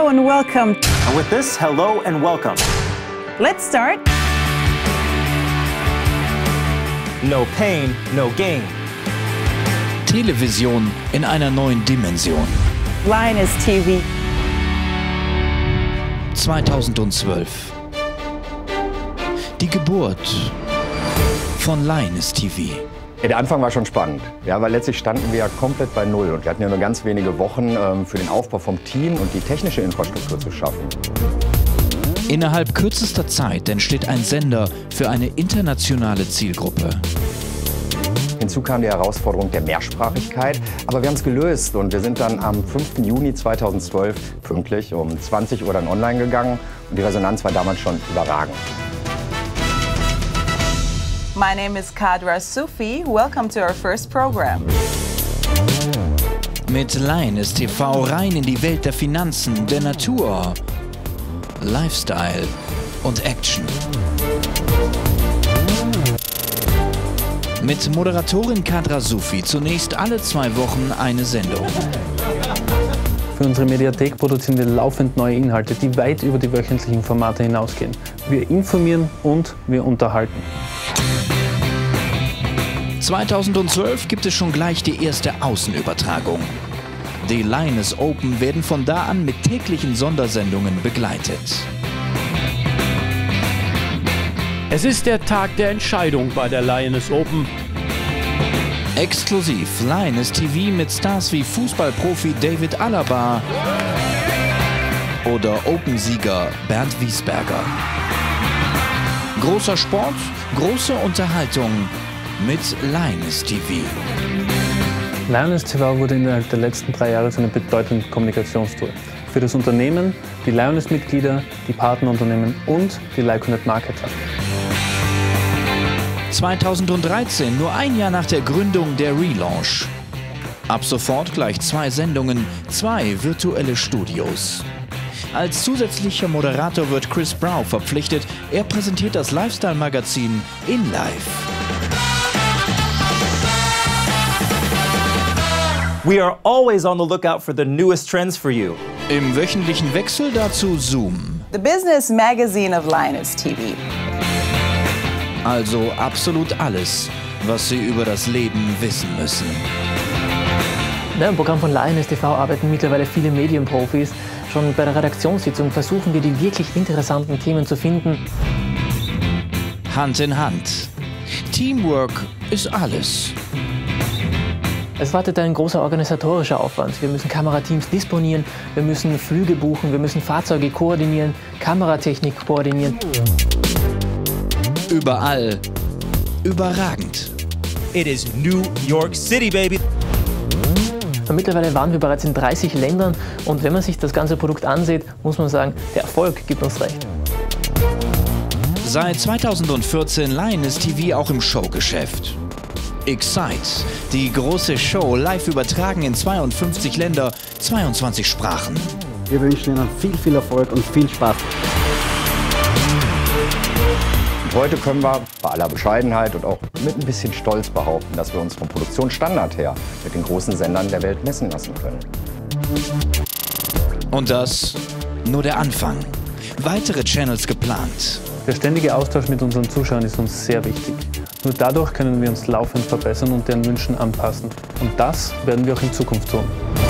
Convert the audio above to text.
Hello and welcome. And with this, hello and welcome. Let's start. No pain, no gain. Television in einer neuen Dimension. Lioness TV. 2012. Die Geburt von Lioness TV. Ja, der Anfang war schon spannend, ja, weil letztlich standen wir ja komplett bei Null und wir hatten ja nur ganz wenige Wochen für den Aufbau vom Team und die technische Infrastruktur zu schaffen. Innerhalb kürzester Zeit entsteht ein Sender für eine internationale Zielgruppe. Hinzu kam die Herausforderung der Mehrsprachigkeit, aber wir haben es gelöst und wir sind dann am 5. Juni 2012 pünktlich um 20 Uhr dann online gegangen und die Resonanz war damals schon überragend. My name is Kadra Sufi. Welcome to our first program. Mit Lioness TV rein in die Welt der Finanzen, der Natur, Lifestyle und Action. Mit Moderatorin Kadra Sufi zunächst alle 2 Wochen eine Sendung. Für unsere Mediathek produzieren wir laufend neue Inhalte, die weit über die wöchentlichen Formate hinausgehen. Wir informieren und wir unterhalten. 2012 gibt es schon gleich die erste Außenübertragung. Die Lioness Open werden von da an mit täglichen Sondersendungen begleitet. Es ist der Tag der Entscheidung bei der Lioness Open. Exklusiv Lioness TV mit Stars wie Fußballprofi David Alaba oder Open-Sieger Bernd Wiesberger. Großer Sport, große Unterhaltung mit Lioness TV. Lioness TV wurde innerhalb der letzten 3 Jahre zu einem bedeutenden Kommunikationstool. Für das Unternehmen, die Lioness-Mitglieder, die Partnerunternehmen und die Like-100-Marketer. 2013, nur ein Jahr nach der Gründung der Relaunch. Ab sofort gleich 2 Sendungen, 2 virtuelle Studios. Als zusätzlicher Moderator wird Chris Brown verpflichtet. Er präsentiert das Lifestyle-Magazin In Life. We are always on the lookout for the newest trends for you. Im wöchentlichen Wechsel dazu Zoom. The business magazine of Lioness TV. Also absolut alles, was Sie über das Leben wissen müssen. Im Programm von Lioness TV arbeiten mittlerweile viele Medienprofis. Schon bei der Redaktionssitzung versuchen wir, die wirklich interessanten Themen zu finden. Hand in Hand. Teamwork ist alles. Es wartet ein großer organisatorischer Aufwand. Wir müssen Kamerateams disponieren, wir müssen Flüge buchen, wir müssen Fahrzeuge koordinieren, Kameratechnik koordinieren. Überall überragend. It is New York City, baby. Und mittlerweile waren wir bereits in 30 Ländern und wenn man sich das ganze Produkt ansieht, muss man sagen, der Erfolg gibt uns recht. Seit 2014 Lioness TV auch im Showgeschäft. Excite, die große Show, live übertragen in 52 Länder, 22 Sprachen. Wir wünschen Ihnen viel Erfolg und viel Spaß. Und heute können wir bei aller Bescheidenheit und auch mit ein bisschen Stolz behaupten, dass wir uns vom Produktionsstandard her mit den großen Sendern der Welt messen lassen können. Und das nur der Anfang. Weitere Channels geplant. Der ständige Austausch mit unseren Zuschauern ist uns sehr wichtig. Nur dadurch können wir uns laufend verbessern und deren Wünschen anpassen. Und das werden wir auch in Zukunft tun.